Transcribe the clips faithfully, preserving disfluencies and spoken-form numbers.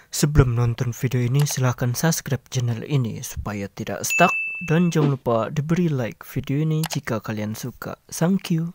Sebelum nonton video ini, silahkan subscribe channel ini supaya tidak stuck. Dan jangan lupa diberi like video ini jika kalian suka. Thank you.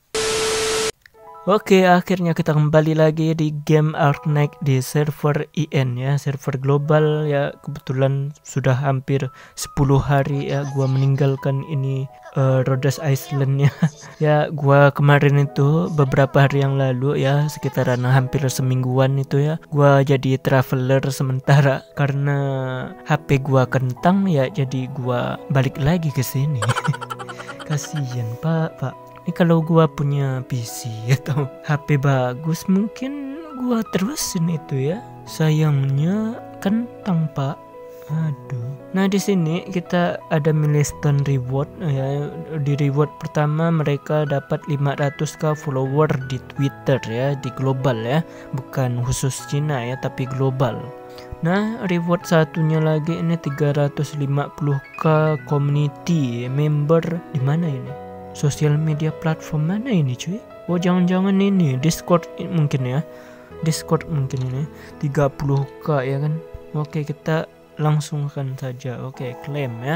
Oke, akhirnya kita kembali lagi di game Arknight di server I N ya, server global ya. Kebetulan sudah hampir sepuluh hari ya gua meninggalkan ini uh, Rhodes Island ya. Ya, gua kemarin itu beberapa hari yang lalu ya, sekitaran hampir semingguan itu ya, gua jadi traveler sementara karena H P gua kentang ya, jadi gua balik lagi ke sini. Kasihan, Pak, Pak. Ini kalau gua punya P C atau H P bagus mungkin gua terusin itu ya. Sayangnya kentang, Pak. Aduh. Nah, di sini kita ada milestone reward ya. Di reward pertama mereka dapat lima ratus ribu follower di Twitter ya, di global ya. Bukan khusus Cina ya, tapi global. Nah, reward satunya lagi ini tiga ratus lima puluh ribu community member. Di mana ini? Sosial media platform mana ini, cuy? Oh, jangan-jangan ini Discord mungkin ya. Discord mungkin ini tiga puluh ribu ya kan. Oke, kita langsungkan saja. Oke, klaim ya.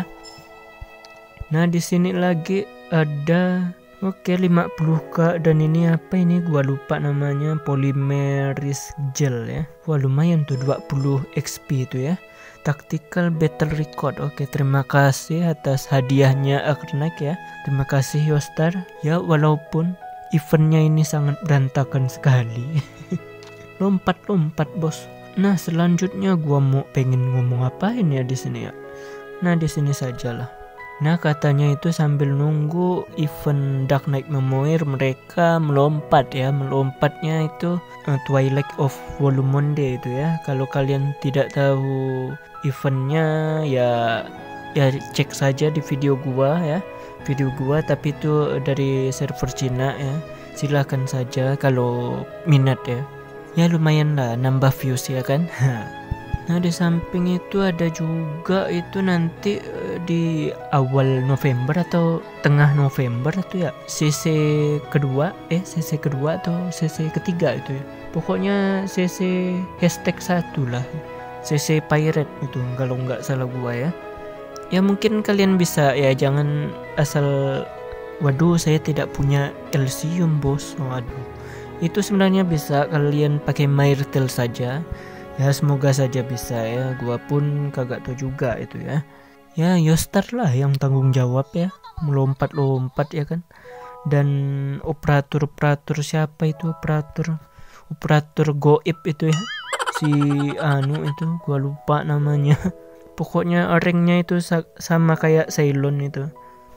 Nah, di sini lagi ada oke lima puluh ribu dan ini apa ini? Gua lupa namanya, polymerase gel ya. Wah, lumayan tuh dua puluh X P itu ya. Tactical Battle Record. Oke, terima kasih atas hadiahnya Arknight ya. Terima kasih Yostar. Ya, walaupun eventnya ini sangat berantakan sekali. Lompat-lompat, bos. Nah, selanjutnya gua mau pengen ngomong apain ya di sini ya. Nah, di sini sajalah. Nah, katanya itu sambil nunggu event Dark Knight Memoir mereka melompat ya. Melompatnya itu uh, Twilight of Volumonde itu ya. Kalau kalian tidak tahu eventnya ya ya cek saja di video gua ya. Video gua tapi itu dari server Cina ya. Silahkan saja kalau minat ya. Ya lumayan lah nambah views ya kan. Nah, di samping itu ada juga itu nanti uh, di awal November atau tengah November itu ya C C kedua eh C C kedua atau C C ketiga itu ya. Pokoknya C C hashtag satu lah, C C Pirate itu kalau nggak salah gua ya. Ya mungkin kalian bisa ya, jangan asal waduh saya tidak punya Elysium bos. Waduh, itu sebenarnya bisa kalian pakai Myrtle saja. Ya semoga saja bisa ya, gua pun kagak tahu juga itu ya. Ya Yostar lah yang tanggung jawab ya, melompat-lompat ya kan. Dan operator-operator siapa itu operator operator goib itu ya, si anu itu gua lupa namanya. Pokoknya ranknya itu sama kayak Ceylon itu.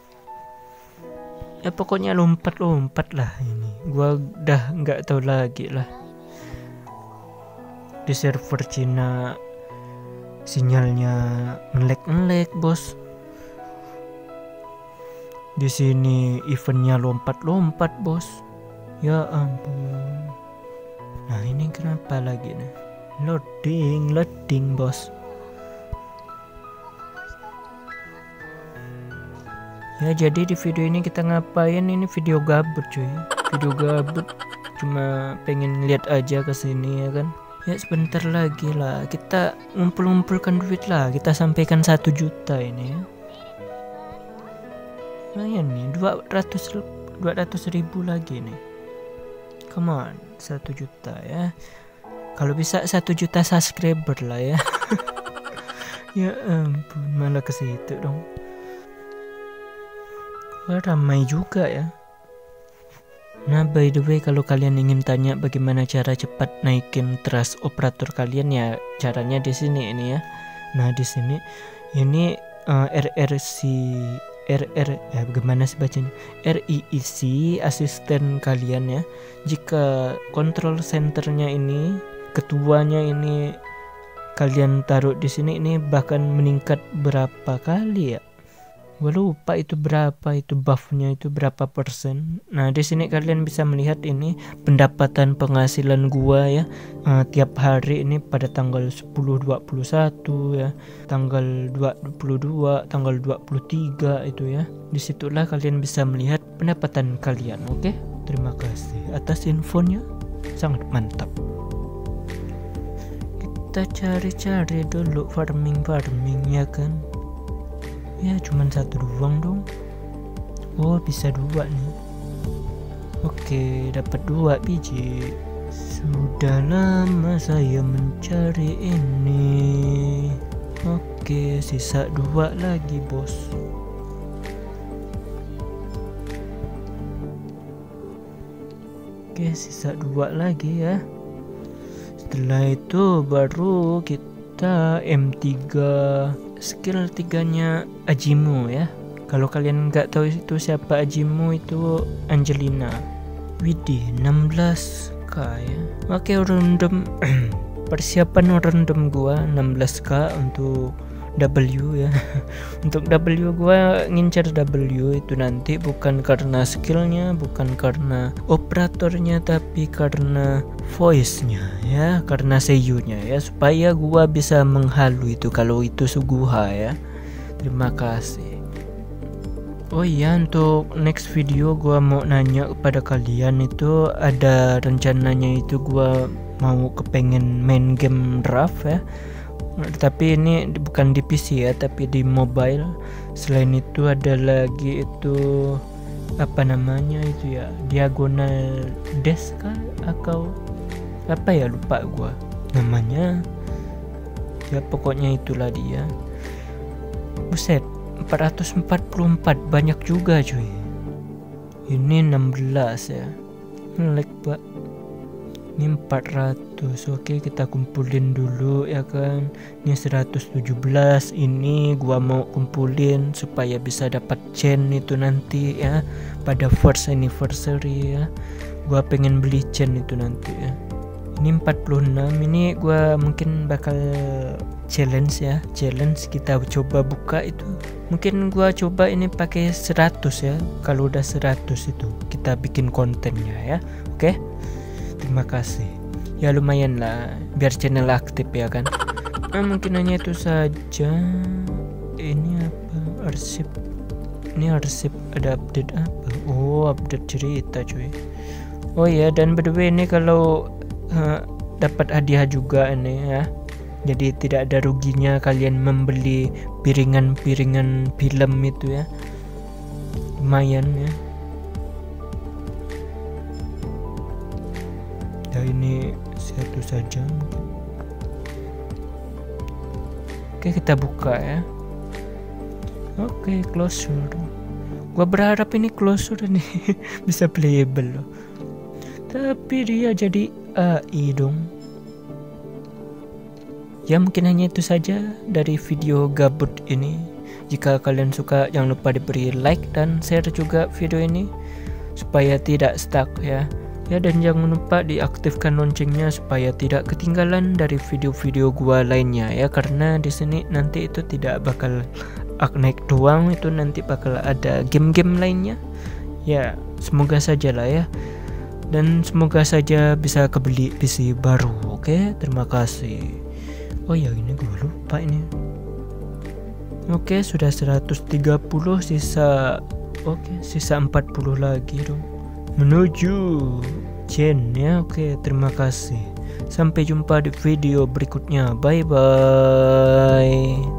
Ya pokoknya lompat-lompat lah ini. Gua udah nggak tahu lagi lah. Di server Cina sinyalnya ngelek-ngelek bos. Di sini eventnya lompat-lompat bos. Ya ampun. Nah ini kenapa lagi nih? Loading, loading bos. Ya jadi di video ini kita ngapain? Ini video gabut cuy. Video gabut. Cuma pengen lihat aja ke sini ya kan. Ya sebentar lagi lah kita ngumpul-ngumpulkan duit lah, kita sampaikan satu juta ini ya. Lumayan nih, dua ratus ribu lagi nih. Come on, satu juta ya. Kalau bisa satu juta subscriber lah ya. Ya ampun, malah ke situ dong. Wah, ramai juga ya. Nah, by the way, kalau kalian ingin tanya bagaimana cara cepat naikin trust operator kalian ya, caranya di sini ini ya. Nah, di sini ini uh, R R C R R ya bagaimana sih bacanya? R I I C asisten kalian ya. Jika control centernya ini, ketuanya ini kalian taruh di sini, ini bahkan meningkat berapa kali ya? Gue lupa itu berapa, itu buffnya itu berapa persen. Nah di sini kalian bisa melihat ini pendapatan penghasilan gua ya, uh, tiap hari ini pada tanggal sepuluh dua puluh satu ya, tanggal dua puluh dua, tanggal dua puluh tiga itu ya. Disitulah kalian bisa melihat pendapatan kalian. Oke, terima kasih atas infonya, sangat mantap. kita cari-cari dulu farming-farming ya kan. Ya cuman satu doang dong. Oh bisa dua nih. Oke dapat dua biji. Sudah lama saya mencari ini. Oke sisa dua lagi bos. Oke sisa dua lagi ya. Setelah itu baru kita M tiga. Skill tiganya Ajimu ya. Kalau kalian nggak tahu itu siapa Ajimu, itu Angelina. Widih enam belas k ya. Oke random. Persiapan random gua enam belas k untuk W ya. Untuk W gua ngincar W itu nanti bukan karena skillnya, bukan karena operatornya, tapi karena voice-nya ya, karena seiyunya ya, supaya gua bisa menghalu itu kalau itu Suguha ya. Terima kasih. Oh iya, untuk next video gua mau nanya kepada kalian, itu ada rencananya itu gua mau kepengen main game draft ya. Tapi ini bukan di P C ya, tapi di mobile. Selain itu ada lagi itu apa namanya itu ya, diagonal desk kah atau apa ya, lupa gua namanya ya, pokoknya itulah dia. Buset, empat ratus empat puluh empat, banyak juga cuy. Ini enam belas ya, like pak. Ini empat ratus. Oke kita kumpulin dulu ya kan. Ini seratus tujuh belas, ini gua mau kumpulin supaya bisa dapat chain itu nanti ya, pada first anniversary ya. Gua pengen beli chain itu nanti ya. Ini empat puluh enam, ini gua mungkin bakal challenge ya, challenge kita coba buka itu. Mungkin gua coba ini pakai seratus ya. Kalau udah seratus itu kita bikin kontennya ya. Oke, terima kasih ya, lumayan lah biar channel aktif ya kan. Nah, mungkin hanya itu saja. Ini apa, arsip, ini arsip ada update apa? Oh update cerita cuy. Oh ya, dan by the way ini kalau uh, dapat hadiah juga ini ya, jadi tidak ada ruginya kalian membeli piringan-piringan film itu ya, lumayan ya. Ya ini satu saja. Oke kita buka ya. Oke closure. Gua berharap ini closure nih bisa playable loh. Tapi dia jadi A I dong. Ya mungkin hanya itu saja dari video gabut ini. Jika kalian suka jangan lupa diberi like dan share juga video ini supaya tidak stuck ya. Ya dan jangan lupa diaktifkan loncengnya supaya tidak ketinggalan dari video-video gua lainnya ya, karena di sini nanti itu tidak bakal Arknight doang, itu nanti bakal ada game-game lainnya. Ya, semoga saja lah ya. Dan semoga saja bisa kebeli P C baru. Oke, terima kasih. Oh ya, ini gue lupa ini. Oke, sudah seratus tiga puluh, sisa oke, sisa empat puluh lagi dong. Menuju chain ya. Oke, terima kasih. Sampai jumpa di video berikutnya. Bye bye.